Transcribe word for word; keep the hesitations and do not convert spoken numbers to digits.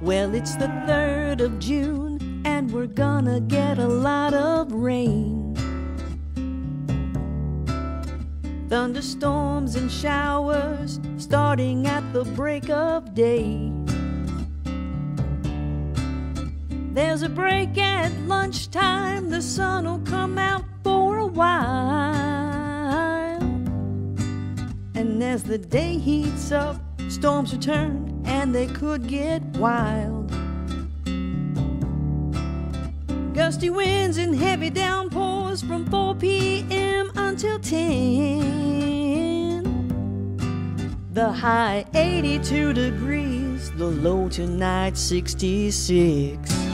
Well, it's the third of June, and we're gonna get a lot of rain. Thunderstorms and showers starting at the break of day. There's a break at lunchtime, the sun will come out for a while. And as the day heats up, storms return and they could get wild. Gusty winds and heavy downpours from four p m until ten. The high eighty-two degrees, the low tonight sixty-six.